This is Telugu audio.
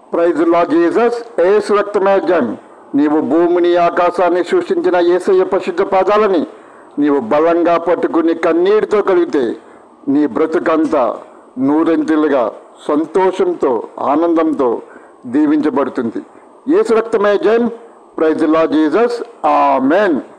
Praise Lord Jesus. యేసు రక్తమే జయం. నీవు భూమిని ఆకాశాన్ని సృష్టించిన యేసయ్య పరిశుద్ధ పాదాలని నీవు బలంగా పట్టుకుని కన్నీటితో కలిగితే నీ బ్రతుకంతా నూరెంతిలుగా సంతోషంతో ఆనందంతో దీవించబడుతుంది. యేసు రక్తమే జయం. Praise Lord Jesus. ఆమేన్.